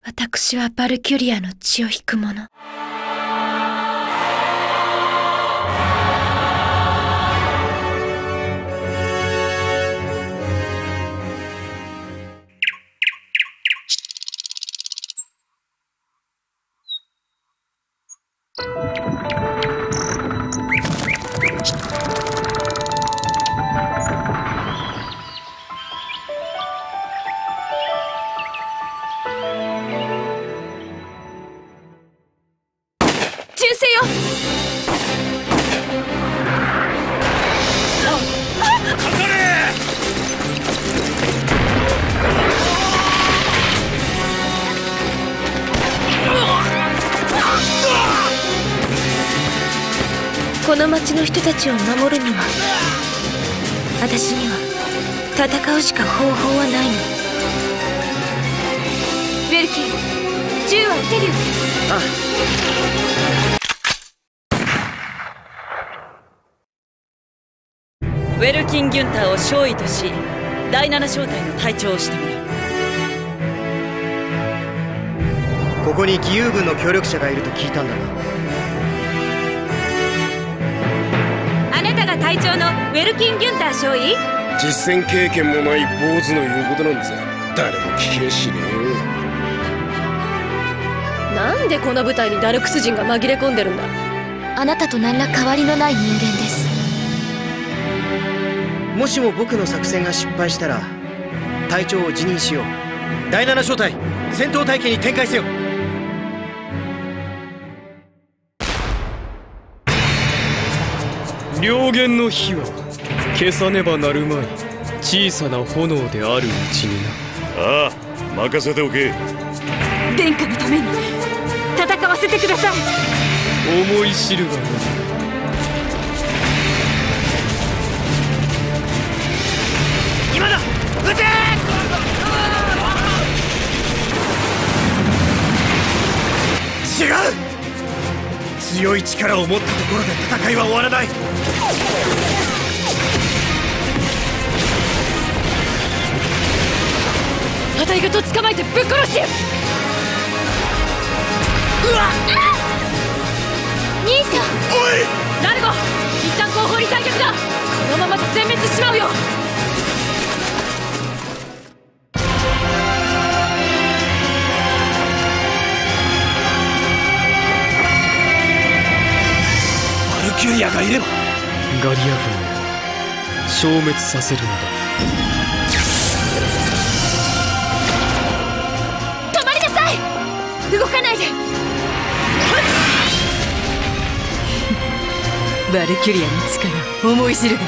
私はバルキュリアの血を引く者。 銃声よ。 かかれ。 この町の人たちを守るには、私には戦うしか方法はないの。 ウェルキー、銃は撃てるよ。 ああ。 ウェルキン・ギュンターを少尉とし、第7小隊の隊長をしてもらう。 ここに義勇軍の協力者がいると聞いたんだが。 あなたが隊長のウェルキン・ギュンター少尉？ 実戦経験もない坊主の言うことなんざ誰も聞きやしねえよ。 なんでこの部隊にダルクス人が紛れ込んでるんだ？ あなたと何ら変わりのない人間です。 もしも僕の作戦が失敗したら隊長を辞任しよう。第7小隊戦闘隊形に展開せよ。 燎原の火は消さねばなるまい小さな炎であるうちにな。 ああ、任せておけ。 殿下のために戦わせてください。 思い知るがな。 今だ、撃て。違う。強い力を持ったところで戦いは終わらない。 あたいがと捕まえてぶっ殺して。 うわっ、 兄さん。 おいラルゴ、一旦後方に退却だ。このままじゃ全滅しまうよ。 バルキュリアがいればガリア軍を消滅させるのだ。 止まりなさい。動かないで。バルキュリアの力思い知るがいい。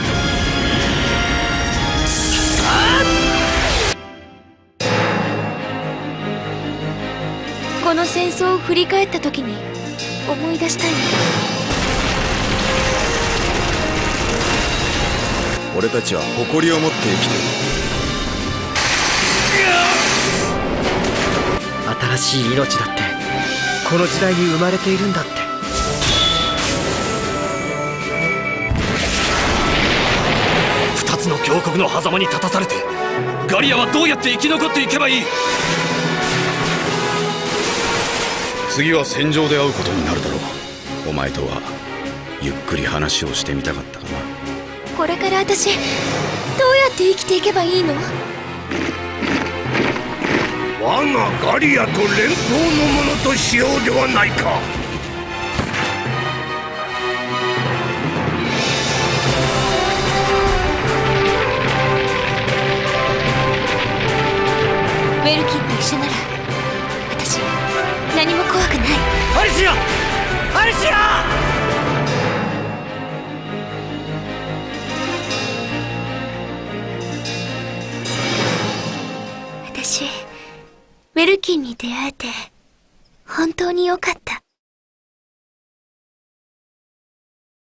この戦争を振り返った時に思い出したいの。 俺たちは誇りを持って生きている。 新しい命だってこの時代に生まれているんだって。 二つの強国の狭間に立たされてガリアはどうやって生き残っていけばいい？ 次は戦場で会うことになるだろう。お前とはゆっくり話をしてみたかったかな。 これから私どうやって生きていけばいいの？ 我がガリアと連邦のものとしようではないか。 ウェルキンと一緒なら私何も怖くない。 アリシア！アリシア！ 私ウェルキンに出会えて本当に良かった。